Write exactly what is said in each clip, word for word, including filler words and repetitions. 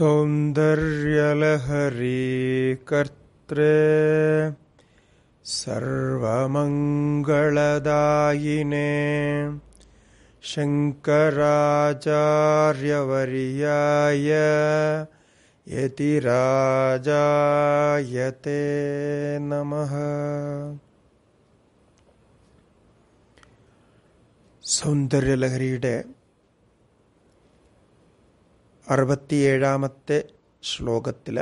സൗന്ദര്യലഹരീ കർത്രേ സർവമംഗളദായിനേ ശങ്കരാചാര്യവർയായ യതിരാജായതേ നമഃ. സൗന്ദര്യലഹരിയുടെ അറുപത്തിയേഴാമത്തെ ശ്ലോകത്തിൽ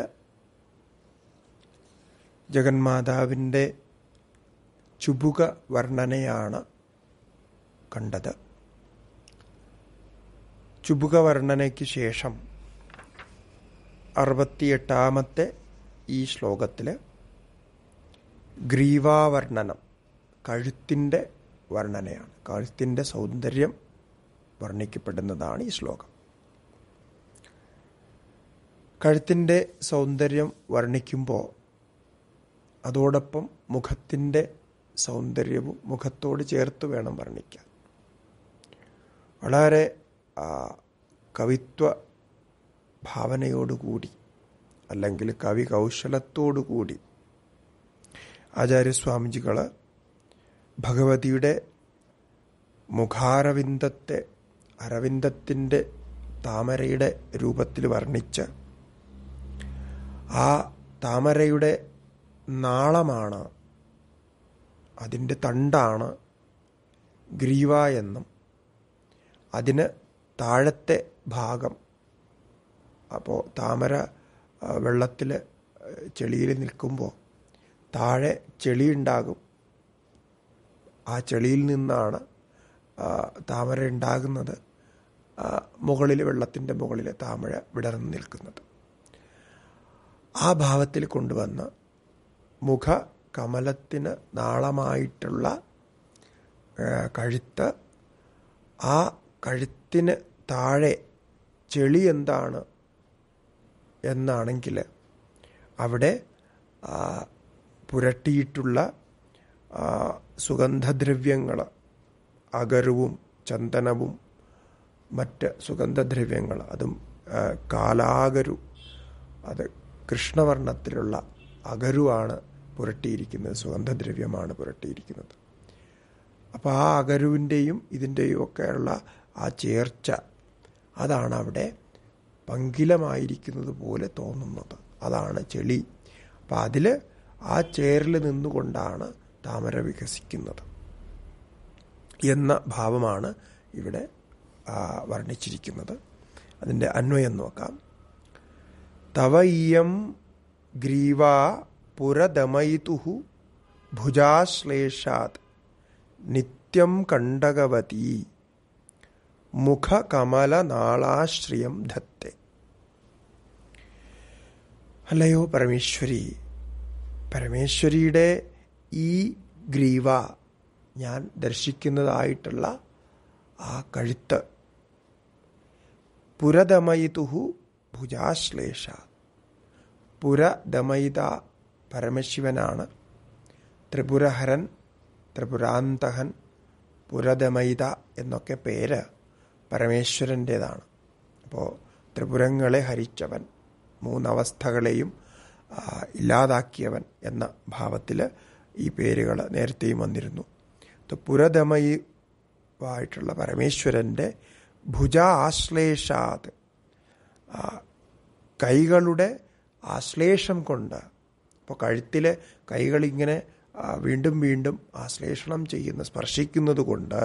ജഗന്മാതാവിൻ്റെ ചുബുക വർണ്ണനയാണ് കണ്ടത്. ചുബുക വർണ്ണനയ്ക്ക് ശേഷം അറുപത്തിയെട്ടാമത്തെ ഈ ശ്ലോകത്തിൽ ഗ്രീവാവർണ്ണനം, കഴുത്തിൻ്റെ വർണ്ണനയാണ്. കഴുത്തിൻ്റെ സൗന്ദര്യം വർണ്ണിക്കപ്പെടുന്നതാണ് ഈ ശ്ലോകം. കഴുത്തിൻ്റെ സൗന്ദര്യം വർണ്ണിക്കുമ്പോൾ അതോടൊപ്പം മുഖത്തിൻ്റെ സൗന്ദര്യവും മുഖത്തോട് ചേർത്ത് വേണം വർണ്ണിക്കാൻ. വളരെ കവിത്വ ഭാവനയോടുകൂടി അല്ലെങ്കിൽ കവി കൗശലത്തോടുകൂടി ആചാര്യസ്വാമിജികൾ ഭഗവതിയുടെ മുഖാരവിന്ദത്തെ അരവിന്ദത്തിൻ്റെ താമരയുടെ രൂപത്തിൽ വർണ്ണിച്ച് ആ താമരയുടെ നാളമാണ്, അതിൻ്റെ തണ്ടാണ് ഗ്രീവ എന്നും, അതിന് താഴത്തെ ഭാഗം, അപ്പോൾ താമര വെള്ളത്തിൽ ചെളിയിൽ നിൽക്കുമ്പോൾ താഴെ ചെളിയുണ്ടാകും. ആ ചെളിയിൽ നിന്നാണ് താമര ഉണ്ടാകുന്നത്. മുകളിൽ വെള്ളത്തിൻ്റെ മുകളിൽ താമര വിടർന്നു നിൽക്കുന്നത്. ആ ഭാവത്തിൽ കൊണ്ടുവന്ന് മുഖ കമലത്തിന് നാളമായിട്ടുള്ള കഴുത്ത്, ആ കഴുത്തിന് താഴെ ചെളി എന്താണ് എന്നാണെങ്കിൽ അവിടെ പുരട്ടിയിട്ടുള്ള സുഗന്ധദ്രവ്യങ്ങൾ, അഗരുവും ചന്ദനവും മറ്റ് സുഗന്ധദ്രവ്യങ്ങൾ, അതും കാലാഗരു, അത് കൃഷ്ണവർണ്ണത്തിലുള്ള അഗരുവാണ് പുരട്ടിയിരിക്കുന്നത്, സുഗന്ധദ്രവ്യമാണ് പുരട്ടിയിരിക്കുന്നത്. അപ്പോൾ ആ അഗരുവിൻ്റെയും ഇതിൻ്റെയും ഒക്കെയുള്ള ആ ചേർച്ച, അതാണ് അവിടെ പങ്കിലമായിരിക്കുന്നത് പോലെ തോന്നുന്നത്. അതാണ് ചെളി. അപ്പം അതിൽ ആ ചേറിൽ നിന്നുകൊണ്ടാണ് താമര വികസിക്കുന്നത് എന്ന ഭാവമാണ് ഇവിടെ വർണ്ണിച്ചിരിക്കുന്നത്. അതിൻ്റെ അന്വയം നോക്കാം. തവയ്യം ഗ്രീവാ പുരദമയിതുഹു ഭുജാശ്ലേഷാത് നിത്യം കണ്ടകവതി മുഖകമലനാളാശ്രിയം ധത്തെ. അല്ലയോ പരമേശ്വരി, പരമേശ്വരിയുടെ ഈ ഗ്രീവ, ഞാൻ ദർശിക്കുന്നതായിട്ടുള്ള ആ കഴുത്ത്, പുരദമയിതുഹു ഭുജാശ്ലേഷ. പുരദമയിത പരമശിവനാണ്. ത്രിപുരഹരൻ, ത്രിപുരാന്തകൻ, പുരദമയിത എന്നൊക്കെ പേര് പരമേശ്വരൻ്റേതാണ്. അപ്പോൾ ത്രിപുരങ്ങളെ ഹരിച്ചവൻ, മൂന്നവസ്ഥകളെയും ഇല്ലാതാക്കിയവൻ എന്ന ഭാവത്തിൽ ഈ പേരുകൾ നേരത്തെയും വന്നിരുന്നു. പുരദമയിവായിട്ടുള്ള പരമേശ്വരൻ്റെ ഭുജ ആശ്ലേഷാത്, കൈകളുടെ ആശ്ലേഷം കൊണ്ട്, അപ്പോൾ കഴുത്തിലെ കൈകളിങ്ങനെ വീണ്ടും വീണ്ടും ആശ്ലേഷണം ചെയ്യുന്ന, സ്പർശിക്കുന്നത് കൊണ്ട്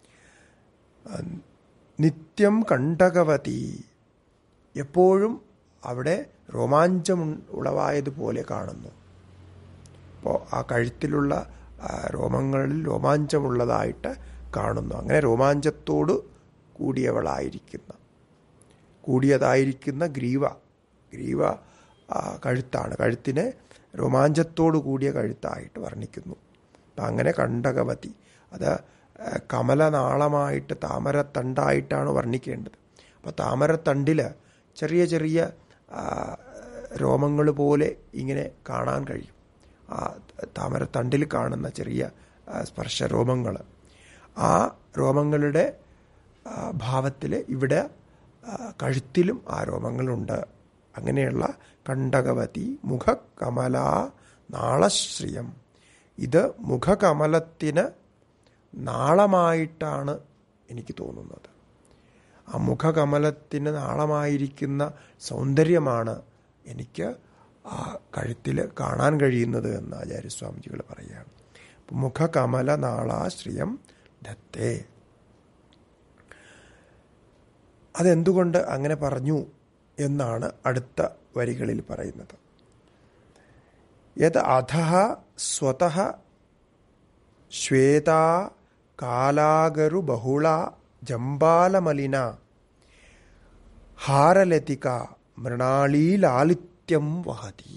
നിത്യം കണ്ടകവതി, എപ്പോഴും അവിടെ രോമാഞ്ചം ഉളവായതുപോലെ കാണുന്നു. അപ്പോൾ ആ കഴുത്തിലുള്ള രോമങ്ങളിൽ രോമാഞ്ചമുള്ളതായിട്ട് കാണുന്നു. അങ്ങനെ രോമാഞ്ചത്തോട് കൂടിയവളായിരിക്കുന്ന കൂടിയതായിരിക്കുന്ന ഗ്രീവ, ഗ്രീവ കഴുത്താണ്. കഴുത്തിനെ രോമാഞ്ചത്തോടു കൂടിയ കഴുത്തായിട്ട് വർണ്ണിക്കുന്നു. അപ്പം അങ്ങനെ കണ്ടകവതി, അത് കമലനാളമായിട്ട് താമരത്തണ്ടായിട്ടാണ് വർണ്ണിക്കേണ്ടത്. അപ്പോൾ താമരത്തണ്ടിൽ ചെറിയ ചെറിയ രോമങ്ങൾ പോലെ ഇങ്ങനെ കാണാൻ കഴിയും. ആ താമരത്തണ്ടിൽ കാണുന്ന ചെറിയ സ്പർശരോമങ്ങൾ, ആ രോമങ്ങളുടെ ഭാവത്തിൽ ഇവിടെ കഴുത്തിലും ആ രോമങ്ങളുണ്ട് അങ്ങനെയുള്ള കണ്ടകവതി മുഖകമലാ നാളശ്രിയം. ഇത് മുഖകമലത്തിന് നാളമായിട്ടാണ് എനിക്ക് തോന്നുന്നത്. ആ മുഖകമലത്തിന് നാളമായിരിക്കുന്ന സൗന്ദര്യമാണ് എനിക്ക് ആ കഴുത്തിൽ കാണാൻ കഴിയുന്നത് എന്ന് ആചാര്യസ്വാമിജികൾ പറയുകയാണ്. മുഖകമല നാളാശ്രിയം ധത്തേ. അതെന്തുകൊണ്ട് അങ്ങനെ പറഞ്ഞു എന്നാണ് അടുത്ത വരികളിൽ പറയുന്നത്. യത് അധഃ സ്വതഃ ശ്വേതാ കാലാഗരു ബഹുള ജംബാലമലിന ഹാരലതിക മൃണാളീലാലിത്യം വഹതി.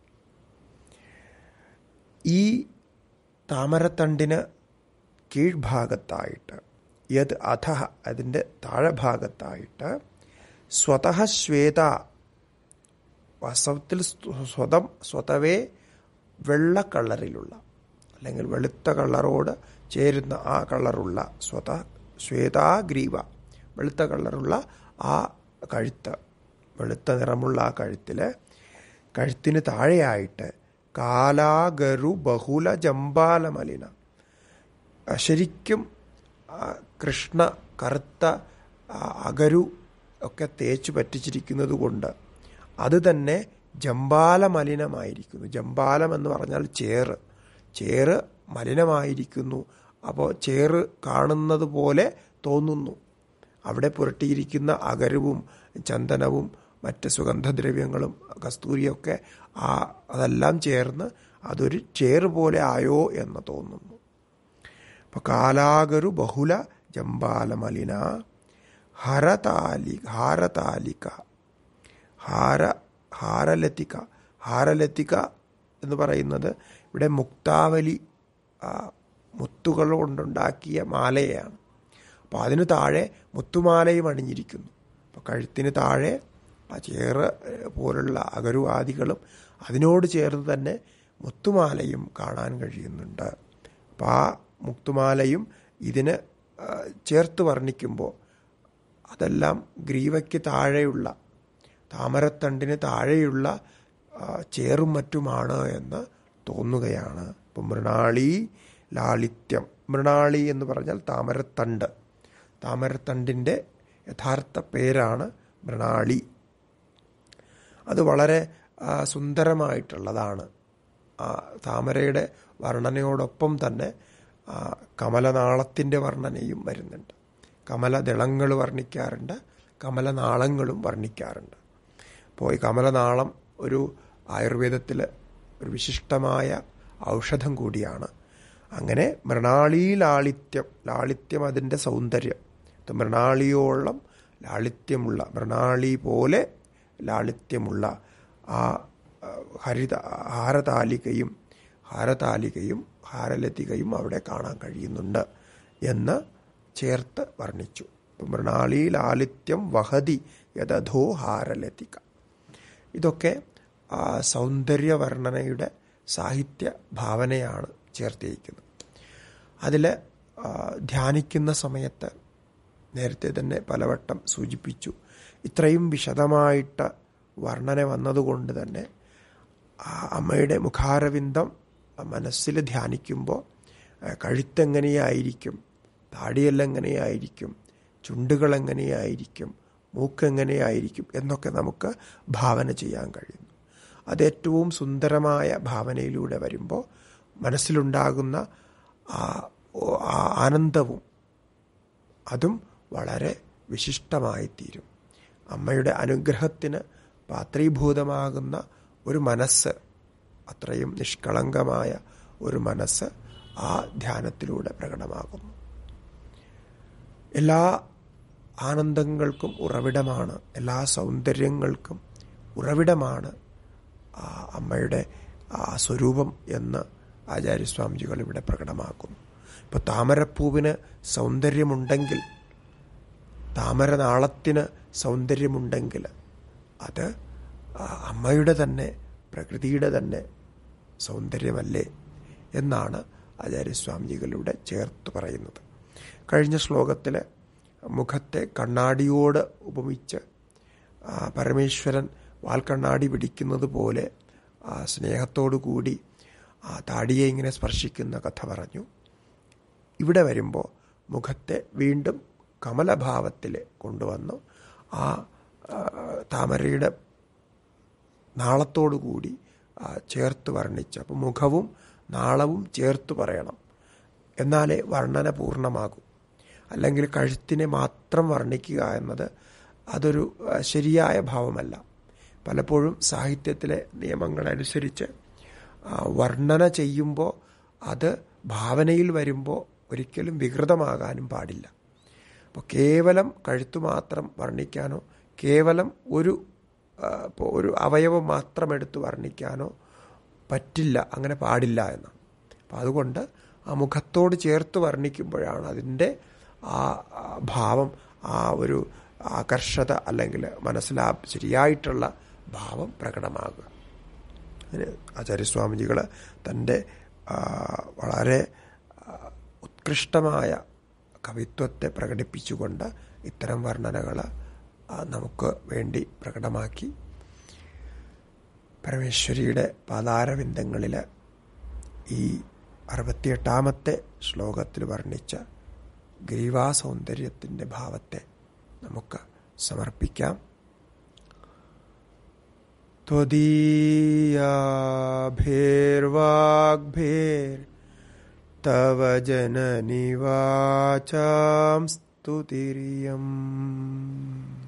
ഈ താമരത്തണ്ടിന് കീഴ്ഭാഗത്തായിട്ട്, യത് അധഃ അതിൻ്റെ താഴെഭാഗത്തായിട്ട്, സ്വതഃ ശ്വേത വാസ്തവത്തിൽ സ്വതം സ്വതവേ വെള്ള കളറിലുള്ള അല്ലെങ്കിൽ വെളുത്ത കളറോട് ചേരുന്ന ആ കളറുള്ള സ്വത ശ്വേതാഗ്രീവ വെളുത്ത കളറുള്ള ആ കഴുത്ത്, വെളുത്ത നിറമുള്ള ആ കഴുത്തിൽ കഴുത്തിന് താഴെയായിട്ട് കാലാഗരു ബഹുല ജംബാലമലിന, ശരിക്കും കൃഷ്ണ കറുത്ത അഗരു ഒക്കെ തേച്ചു പറ്റിച്ചിരിക്കുന്നത് കൊണ്ട് അത് തന്നെ ജംബാല മലിനമായിരിക്കുന്നു. ജംബാലം എന്ന് പറഞ്ഞാൽ ചേറ്, ചേറ് മലിനമായിരിക്കുന്നു. അപ്പോൾ ചേറ് കാണുന്നത് പോലെ തോന്നുന്നു. അവിടെ പുരട്ടിയിരിക്കുന്ന അഗരുവും ചന്ദനവും മറ്റ് സുഗന്ധദ്രവ്യങ്ങളും കസ്തൂരിയൊക്കെ ആ അതെല്ലാം ചേർന്ന് അതൊരു ചേറ് പോലെ ആയോ എന്ന് തോന്നുന്നു. അപ്പോൾ കാലാഗരു ബഹുല ജംബാലമലിന ഹരതാലി ഹാരതാലിക ഹാര ഹാരലതിക. ഹാരലതിക എന്ന് പറയുന്നത് ഇവിടെ മുക്താവലി മുത്തുകൾ കൊണ്ടുണ്ടാക്കിയ മാലയാണ്. അപ്പോൾ അതിന് താഴെ മുത്തുമാലയും അണിഞ്ഞിരിക്കുന്നു. അപ്പോൾ കഴുത്തിന് താഴെ ആ ചേറ് പോലുള്ള അഗരുവാദികളും അതിനോട് ചേർന്ന് തന്നെ മുത്തുമാലയും കാണാൻ കഴിയുന്നുണ്ട്. അപ്പോൾ ആ മുത്തുമാലയും ഇതിന് ചേർത്ത് വർണ്ണിക്കുമ്പോൾ അതെല്ലാം ഗ്രീവയ്ക്ക് താഴെയുള്ള താമരത്തണ്ടിന് താഴെയുള്ള ചേറും മറ്റുമാണ് എന്ന് തോന്നുകയാണ്. ഇപ്പം മൃണാളി ലാളിത്യം, മൃണാളി എന്ന് പറഞ്ഞാൽ താമരത്തണ്ട്, താമരത്തണ്ടിൻ്റെ യഥാർത്ഥ പേരാണ് മൃണാളി. അത് വളരെ സുന്ദരമായിട്ടുള്ളതാണ്. താമരയുടെ വർണ്ണനയോടൊപ്പം തന്നെ കമലനാളത്തിൻ്റെ വർണ്ണനയും വരുന്നുണ്ട്. കമലദളങ്ങൾ വർണ്ണിക്കാറുണ്ട്, കമലനാളങ്ങളും വർണ്ണിക്കാറുണ്ട്. അപ്പോൾ ഈ കമലനാളം ഒരു ആയുർവേദത്തിൽ ഒരു വിശിഷ്ടമായ ഔഷധം കൂടിയാണ്. അങ്ങനെ മൃണാളി ലാളിത്യം, ലാളിത്യം അതിൻ്റെ സൗന്ദര്യം, മൃണാളിയോളം ലാളിത്യമുള്ള, മൃണാളി പോലെ ലാളിത്യമുള്ള ആ ഹരിത ഹാരതാലികയും ഹാരതാലികയും ഹാരലതികയും അവിടെ കാണാൻ കഴിയുന്നുണ്ട് എന്ന് ചേർത്ത് വർണ്ണിച്ചു. മൃണാളി ലാളിത്യം വഹതി യദധോ ഹാരലതിക. ഇതൊക്കെ സൗന്ദര്യവർണ്ണനയുടെ സാഹിത്യ ഭാവനയാണ് ചേർത്തിരിക്കുന്നത്. അതിൽ ധ്യാനിക്കുന്ന സമയത്ത് നേരത്തെ തന്നെ പലവട്ടം സൂചിപ്പിച്ചു, ഇത്രയും വിശദമായിട്ട് വർണ്ണന വന്നതുകൊണ്ട് തന്നെ അമ്മയുടെ മുഖാരവിന്ദം മനസ്സിൽ ധ്യാനിക്കുമ്പോൾ കഴുത്തെങ്ങനെയായിരിക്കും, താടിയെല്ലാം എങ്ങനെയായിരിക്കും, ചുണ്ടുകൾ എങ്ങനെയായിരിക്കും, മൂക്കെങ്ങനെയായിരിക്കും എന്നൊക്കെ നമുക്ക് ഭാവന ചെയ്യാൻ കഴിയുന്നു. അതേറ്റവും സുന്ദരമായ ഭാവനയിലൂടെ വരുമ്പോൾ മനസ്സിലുണ്ടാകുന്ന ആനന്ദവും അതും വളരെ വിശിഷ്ടമായിത്തീരും. അമ്മയുടെ അനുഗ്രഹത്തിന് പാത്രീഭൂതമാകുന്ന ഒരു മനസ്സ്, അത്രയും നിഷ്കളങ്കമായ ഒരു മനസ്സ് ആ ധ്യാനത്തിലൂടെ പ്രകടമാകുന്നു. എല്ലാ ആനന്ദങ്ങൾക്കും ഉറവിടമാണ്, എല്ലാ സൗന്ദര്യങ്ങൾക്കും ഉറവിടമാണ് ആ അമ്മയുടെ ആ സ്വരൂപം എന്ന് ആചാര്യസ്വാമിജികൾ ഇവിടെ പ്രകടമാക്കുന്നു. ഇപ്പോൾ താമരപ്പൂവിന് സൗന്ദര്യമുണ്ടെങ്കിൽ, താമരനാളത്തിന് സൗന്ദര്യമുണ്ടെങ്കിൽ അത് അമ്മയുടെ തന്നെ പ്രകൃതിയുടെ തന്നെ സൗന്ദര്യമല്ലേ എന്നാണ് ആചാര്യസ്വാമിജികളിലൂടെ ചേർത്ത് പറയുന്നത്. കഴിഞ്ഞ ശ്ലോകത്തിൽ മുഖത്തെ കണ്ണാടിയോട് ഉപമിച്ച് പരമേശ്വരൻ വാൽക്കണ്ണാടി പിടിക്കുന്നത് പോലെ ആ സ്നേഹത്തോടു കൂടി ആ താടിയെ ഇങ്ങനെ സ്പർശിക്കുന്ന കഥ പറഞ്ഞു. ഇവിടെ വരുമ്പോൾ മുഖത്തെ വീണ്ടും കമലഭാവത്തിൽ കൊണ്ടുവന്നു ആ താമരയുടെ നാളത്തോടു കൂടി ചേർത്ത് വർണ്ണിച്ചു. അപ്പം മുഖവും നാളവും ചേർത്ത് പറയണം, എന്നാലേ വർണ്ണന പൂർണ്ണമാകൂ. അല്ലെങ്കിൽ കഴുത്തിനെ മാത്രം വർണ്ണിക്കുക എന്നത് അതൊരു ശരിയായ ഭാവമല്ല. പലപ്പോഴും സാഹിത്യത്തിലെ നിയമങ്ങളനുസരിച്ച് വർണ്ണന ചെയ്യുമ്പോൾ അത് ഭാവനയിൽ വരുമ്പോൾ ഒരിക്കലും വികൃതമാകാനും പാടില്ല. അപ്പോൾ കേവലം കഴുത്തു മാത്രം വർണ്ണിക്കാനോ കേവലം ഒരു ഇപ്പോൾ ഒരു അവയവം മാത്രം എടുത്ത് വർണ്ണിക്കാനോ പറ്റില്ല, അങ്ങനെ പാടില്ല എന്നാണ്. അപ്പം അതുകൊണ്ട് ആ മുഖത്തോട് ചേർത്ത് വർണ്ണിക്കുമ്പോഴാണ് അതിൻ്റെ ആ ഭാവം, ആ ഒരു ആകർഷത അല്ലെങ്കിൽ മനസ്സിലാ ശരിയായിട്ടുള്ള ഭാവം പ്രകടമാകുക. അതിന് ആചാര്യസ്വാമിജികൾ തൻ്റെ വളരെ ഉത്കൃഷ്ടമായ കവിത്വത്തെ പ്രകടിപ്പിച്ചുകൊണ്ട് ഇത്തരം വർണ്ണനകൾ നമുക്ക് വേണ്ടി പ്രകടമാക്കി. പരമേശ്വരിയുടെ പാതാരവിന്ദങ്ങളിൽ ഈ അറുപത്തിയെട്ടാമത്തെ ശ്ലോകത്തിൽ വർണ്ണിച്ച ഗ്രീവാസൗന്ദര്യത്തിൻ്റെ ഭാവത്തെ നമുക്ക് സമർപ്പിക്കാം. ത്വദീയാഭിർവാഗ്ഭിർ തവ ജനനി വാചാം സ്തുതിരിയം.